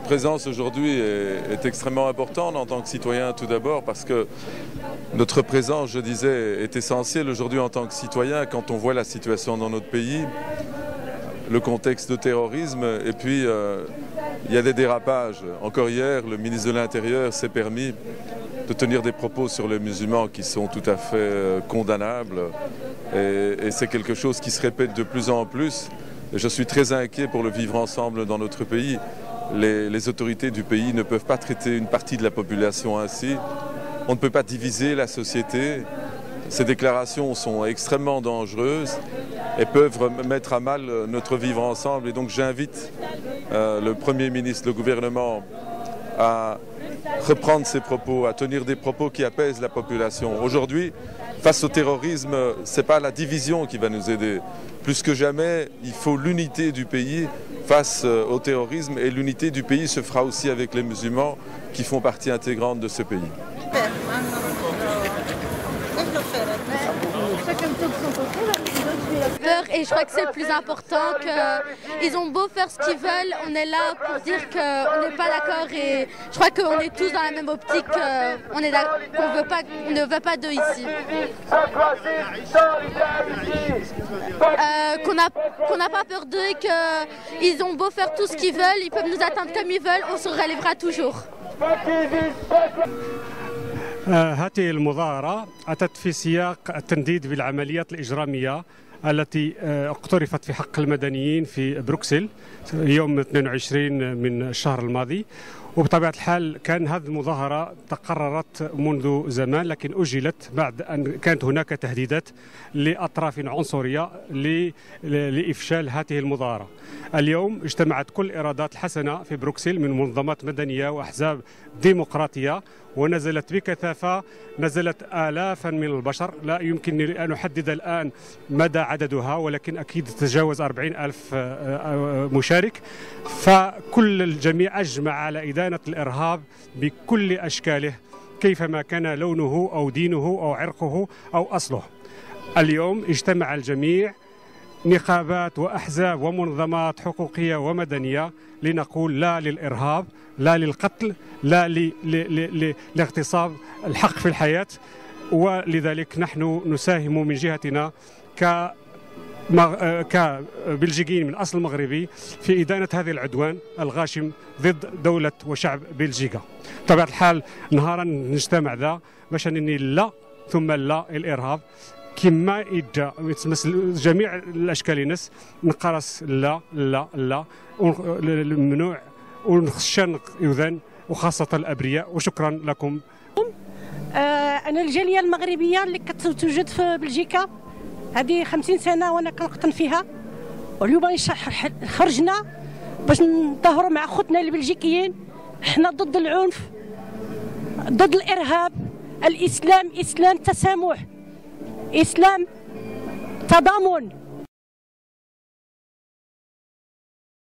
présence aujourd'hui est extrêmement importante en tant que citoyen tout d'abord parce que notre présence, je disais, est essentielle aujourd'hui en tant que citoyen quand on voit la situation dans notre pays, le contexte de terrorisme et puis il y a des dérapages. Encore hier, le ministre de l'Intérieur s'est permis de tenir des propos sur les musulmans qui sont tout à fait condamnables et c'est quelque chose qui se répète de plus en plus. Et je suis très inquiet pour le vivre ensemble dans notre pays. Les autorités du pays ne peuvent pas traiter une partie de la population ainsi. On ne peut pas diviser la société. Ces déclarations sont extrêmement dangereuses et peuvent mettre à mal notre vivre ensemble. Et donc j'invite le Premier ministre, le gouvernement à reprendre ses propos, à tenir des propos qui apaisent la population. Aujourd'hui, face au terrorisme, ce n'est pas la division qui va nous aider. Plus que jamais, il faut l'unité du pays face au terrorisme et l'unité du pays se fera aussi avec les musulmans qui font partie intégrante de ce pays. Et je crois que c'est le plus important, qu'ils ont beau faire ce qu'ils veulent, on est là pour dire qu'on n'est pas d'accord et je crois qu'on est tous dans la même optique, qu'on ne veut pas d'eux ici. Qu'on n'a pas peur d'eux et qu'ils ont beau faire tout ce qu'ils veulent, ils peuvent nous atteindre comme ils veulent, on se relèvera toujours. هذه المظاهرة أتت في سياق التنديد بالعمليات الإجرامية التي اقترفت في حق المدنيين في بروكسل يوم 22 من الشهر الماضي. وبطبيعة الحال كان هذه المظاهرة تقررت منذ زمان لكن أجلت بعد أن كانت هناك تهديدات لأطراف عنصرية لإفشال هذه المظاهرة. اليوم اجتمعت كل الإرادات الحسنة في بروكسل من منظمات مدنية وأحزاب ديمقراطية ونزلت بكثافة، نزلت آلافا من البشر، لا يمكنني أن أحدد الآن مدى عددها ولكن أكيد تتجاوز 40,000 مشارك. فكل الجميع أجمع على إدانة الإرهاب بكل أشكاله كيفما كان لونه أو دينه أو عرقه أو أصله. اليوم اجتمع الجميع نقابات وأحزاب ومنظمات حقوقية ومدنية لنقول لا للإرهاب، لا للقتل، لا لاغتصاب الحق في الحياة. ولذلك نحن نساهم من جهتنا كبلجيكيين من أصل مغربي في إدانة هذا العدوان الغاشم ضد دولة وشعب بلجيكا. بطبيعة الحال نهارا نجتمع ذا باش نني لا ثم لا الإرهاب كما إجا يتمثل جميع الأشكال الناس نقرص لا لا لا الممنوع ونخشى يذان وخاصة الأبرياء. وشكرا لكم. أنا الجالية المغربية اللي كتوجد في بلجيكا هذه 50 سنة وأنا كنقطن فيها، واليوم خرجنا باش نظهروا مع خوتنا البلجيكيين. حنا ضد العنف، ضد الإرهاب. الإسلام إسلام تسامح، إسلام تضامن.